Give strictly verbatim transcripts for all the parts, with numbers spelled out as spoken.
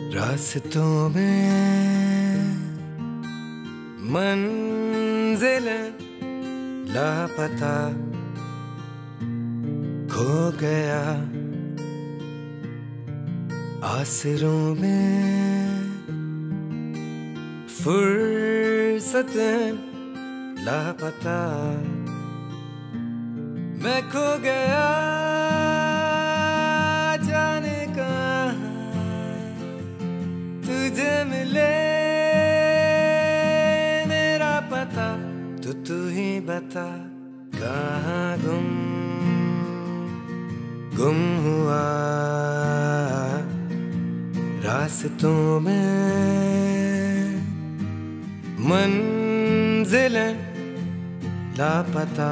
रास्तों में मंजिल लापता खो गया, आसरों में फुर्सत लापता, मैं खो गया जाने कहाँ तुझे मिले मेरा पता, तो तू ही बता कहाँ गुम गुम हुआ। रास्तों में मंजिलें लापता।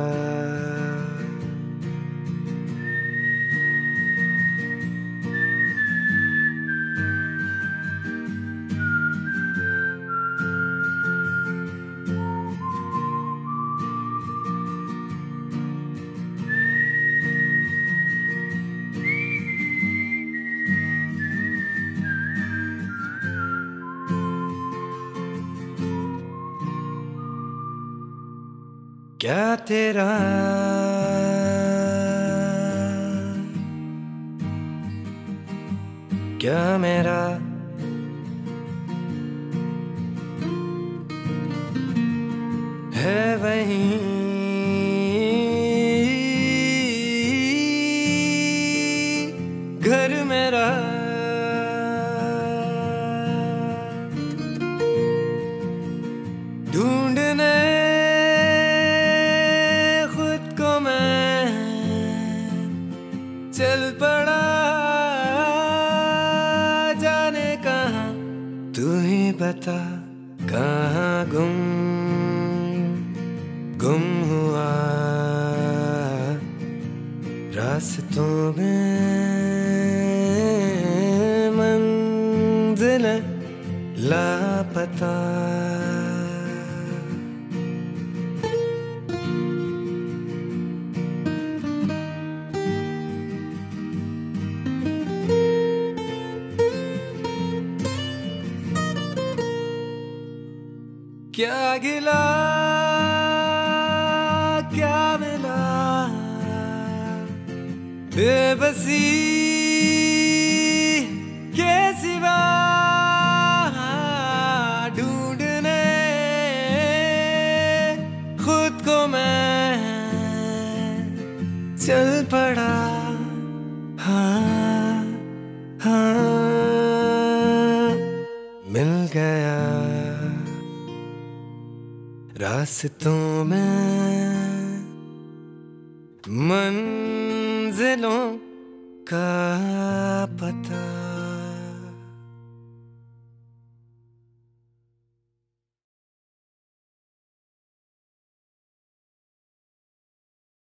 क्या तेरा क्या मेरा है वहीं घर मेरा, ढूंढने चल पड़ा जाने कहाँ, तू ही बता कहाँ गुम गुम हुआ। रास्तों में मंजिलें लापता। क्या गिला क्या मिला बेबसी के सिवा, ढूंढने खुद को मैं चल पड़ा। हाँ हाँ मिल गया रास्तों में मंजिलों का पता।